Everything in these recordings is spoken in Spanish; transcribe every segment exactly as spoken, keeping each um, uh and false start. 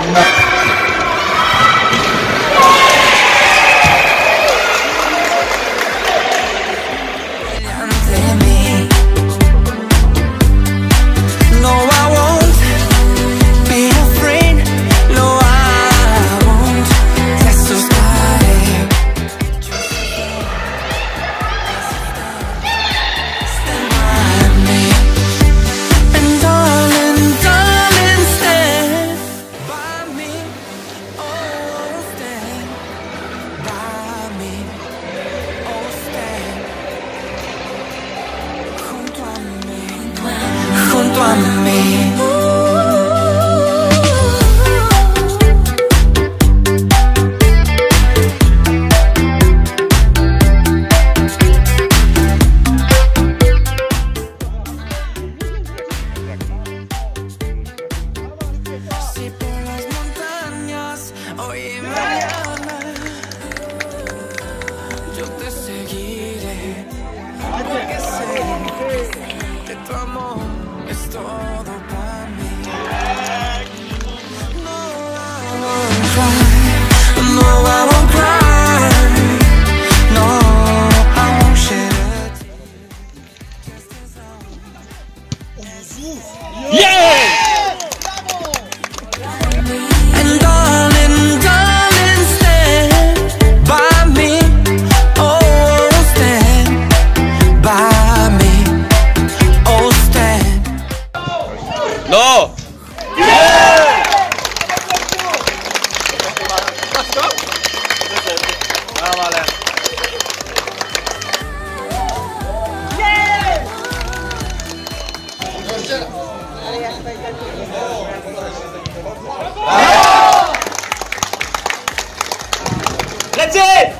junto a mí. Si por las montañas hoy y mañana yo te seguiré, porque sé que tu amor es todo para mí. No, I won't cry, no, I won't cry, no, I won't shed a tear. Yeah! And darling, darling, stand by me, oh, stand by me, oh, stand. No! Let's it!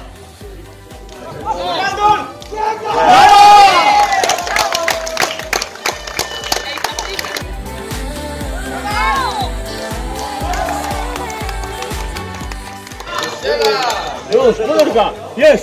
Yes!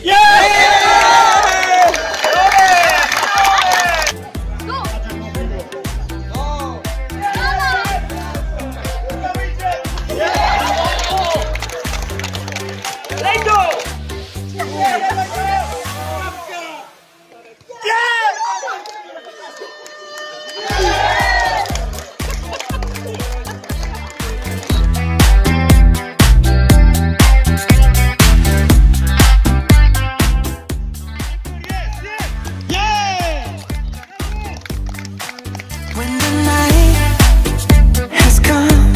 When the night has come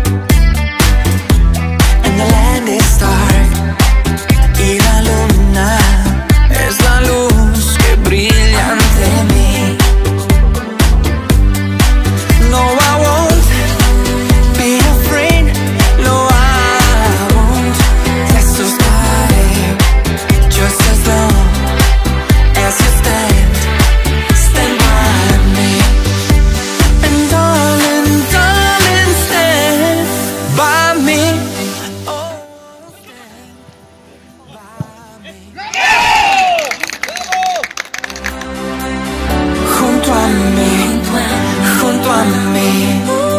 and the land is dark y la luna es la luz que brilla ante mí. No, I won't be afraid. No, I won't test or start just as long as you stand, stand by me. And darling, darling, stand by me. Oh, stand by me. Junto a mí, junto a mí.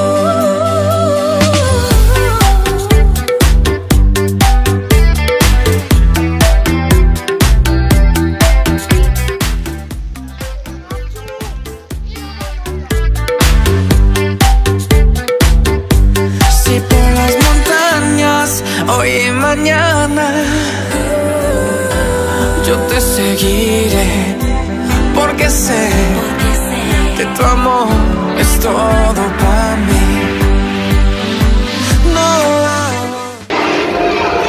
Si por las montañas hoy y mañana yo te seguiré, porque sé que tu amor es todo para mí. No, I won't.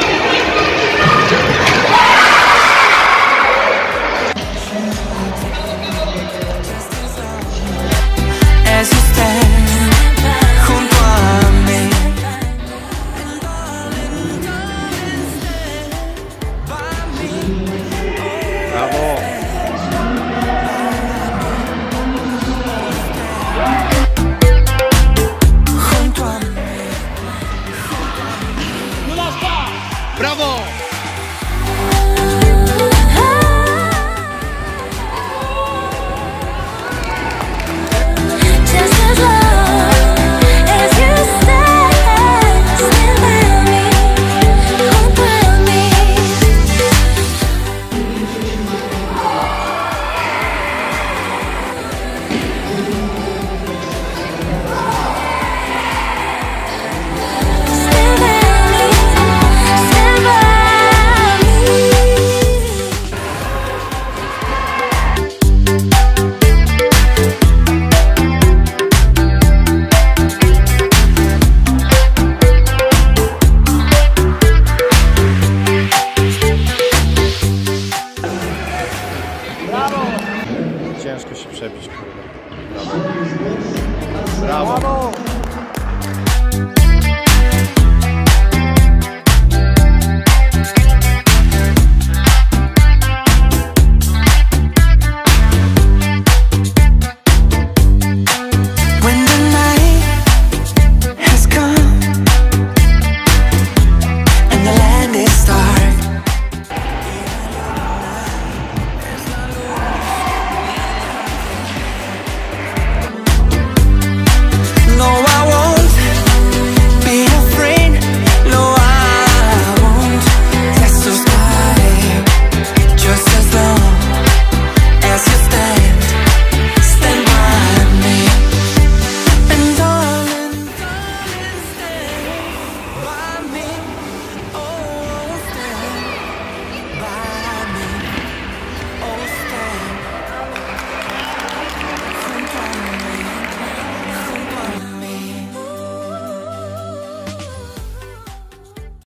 As you stand junto a mí. And darling, darling, stand by me. Bravo! Brawo.